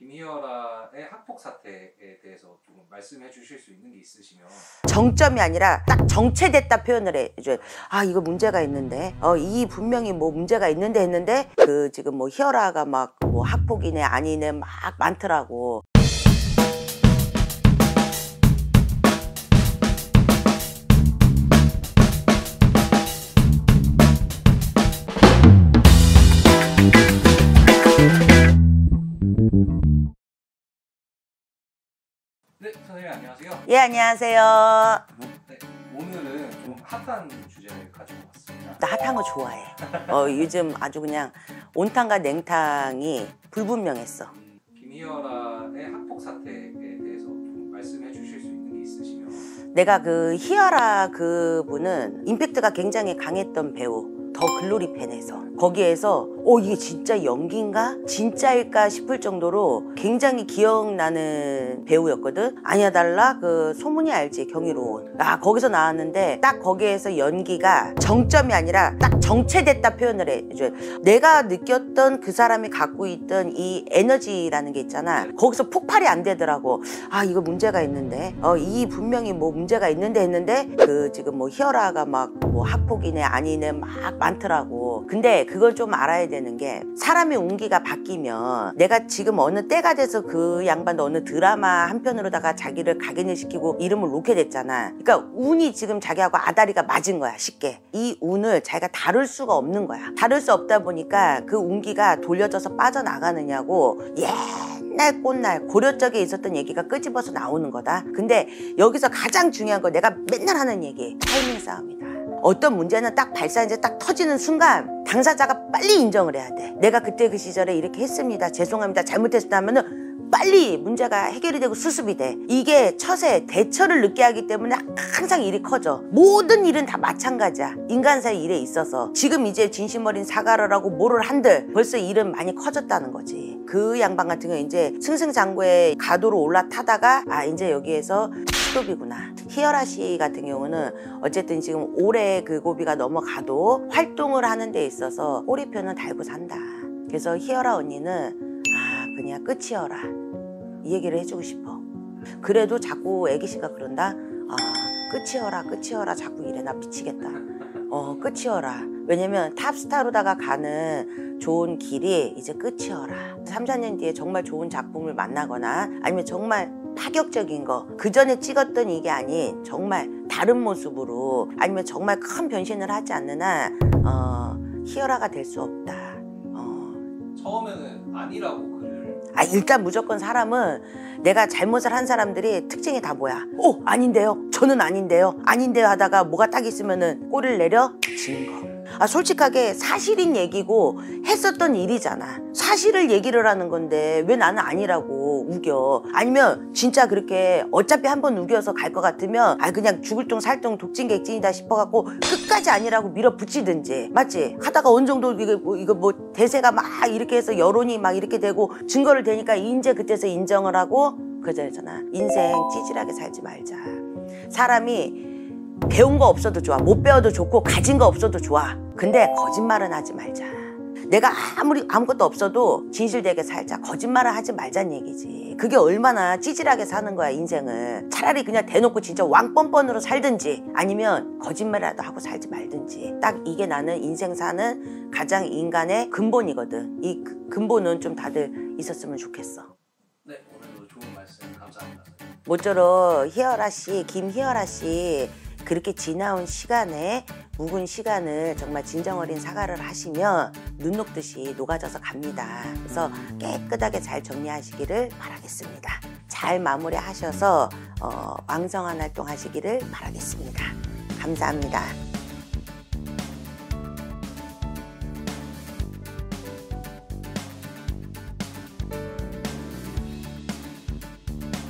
김희열아의 학폭 사태에 대해서 좀 말씀해 주실 수 있는 게 있으시면. 정점이 아니라 딱 정체됐다 표현을 해줘요. 아, 이거 문제가 있는데, 이 분명히 뭐 문제가 있는데 했는데 그 지금 뭐 희열아가 막 뭐 학폭이네 아니네 막 많더라고. 네, 선생님 안녕하세요. 예, 안녕하세요. 네, 오늘은 좀 핫한 주제를 가지고 왔습니다. 나 핫한 거 좋아해. 요즘 아주 그냥 온탕과 냉탕이 불분명했어. 김희열아의 학폭 사태에 대해서 좀 말씀해 주실 수 있는 게 있으시면. 내가 그 희열아 그분은 임팩트가 굉장히 강했던 배우. 더 글로리 팬에서 거기에서 이게 진짜 연기인가? 진짜일까 싶을 정도로 굉장히 기억나는 배우였거든. 아니야 달라 그 소문이 알지 경이로운. 거기서 나왔는데 딱 거기에서 연기가 정점이 아니라 딱 정체됐다 표현을 해줘요. 내가 느꼈던 그 사람이 갖고 있던 이 에너지라는 게 있잖아. 거기서 폭발이 안 되더라고. 아, 이거 문제가 있는데 이 분명히 뭐 문제가 있는데 했는데 그 지금 뭐 희열아가 막 뭐 학폭이네 아니네 막 많더라고. 근데 그걸 좀 알아야 되는 게 사람의 운기가 바뀌면 내가 지금 어느 때가 돼서 그 양반도 어느 드라마 한 편으로다가 자기를 각인을 시키고 이름을 놓게 됐잖아. 그러니까 운이 지금 자기하고 아다리가 맞은 거야. 쉽게 이 운을 자기가 다룰 수가 없는 거야. 다룰 수 없다 보니까 그 운기가 돌려져서 빠져나가느냐고 옛날 꽃날 고려 적에 있었던 얘기가 끄집어서 나오는 거다. 근데 여기서 가장 중요한 거 내가 맨날 하는 얘기, 타이밍 싸움이다. 어떤 문제는 딱 발사인지 딱 터지는 순간 당사자가 빨리 인정을 해야 돼. 내가 그때 그 시절에 이렇게 했습니다. 죄송합니다. 잘못했습니다 하면은 빨리 문제가 해결이 되고 수습이 돼. 이게 처세, 대처를 늦게 하기 때문에 항상 일이 커져. 모든 일은 다 마찬가지야. 인간사의 일에 있어서. 지금 이제 진심 어린 사과를 하고 뭐를 한들 벌써 일은 많이 커졌다는 거지. 그 양반 같은 경우는 이제 승승장구에 가도로 올라타다가 이제 여기에서 스톱이구나. 희열아 씨 같은 경우는 어쨌든 지금 올해 그 고비가 넘어가도 활동을 하는 데 있어서 꼬리표는 달고 산다. 그래서 희열아 언니는 그냥 끝이여라 이 얘기를 해주고 싶어. 그래도 자꾸 애기씨가 그런다. 끝이여라 끝이여라 자꾸 이래. 나 미치겠다. 끝이여라. 왜냐면 탑스타로다가 가는 좋은 길이 이제 끝이여라. 3, 4년 뒤에 정말 좋은 작품을 만나거나 아니면 정말 파격적인 거 그 전에 찍었던 이게 아닌 정말 다른 모습으로 아니면 정말 큰 변신을 하지 않는 한 희열아가 될 수 없다. 처음에는 아니라고 글을. 일단 무조건 사람은 내가 잘못을 한 사람들이 특징이 다 뭐야? 아닌데요? 저는 아닌데요? 아닌데요? 하다가 뭐가 딱 있으면은 꼬리를 내려 지는 거. 솔직하게 사실인 얘기고 했었던 일이잖아. 사실을 얘기를 하는 건데 왜 나는 아니라고 우겨. 아니면 진짜 그렇게 어차피 한번 우겨서 갈 것 같으면 그냥 죽을 똥 살 똥 독진객진이다 싶어갖고 끝까지 아니라고 밀어붙이든지. 맞지? 하다가 어느 정도 이거 뭐 대세가 막 이렇게 해서 여론이 막 이렇게 되고 증거를 대니까 이제 그때서 인정을 하고 그러잖아. 인생 찌질하게 살지 말자. 사람이 배운 거 없어도 좋아. 못 배워도 좋고 가진 거 없어도 좋아. 근데 거짓말은 하지 말자. 내가 아무리 아무것도 없어도 진실되게 살자. 거짓말을 하지 말자는 얘기지. 그게 얼마나 찌질하게 사는 거야 인생을. 차라리 그냥 대놓고 진짜 왕뻔뻔으로 살든지 아니면 거짓말이라도 하고 살지 말든지. 딱 이게 나는 인생 사는 가장 인간의 근본이거든. 이 근본은 좀 다들 있었으면 좋겠어. 네, 오늘도 좋은 말씀 감사합니다. 모쪼록 희열아 씨, 김희열아 씨 그렇게 지나온 시간에 묵은 시간을 정말 진정 어린 사과를 하시면 눈 녹듯이 녹아져서 갑니다. 그래서 깨끗하게 잘 정리하시기를 바라겠습니다. 잘 마무리하셔서 왕성한 활동 하시기를 바라겠습니다. 감사합니다.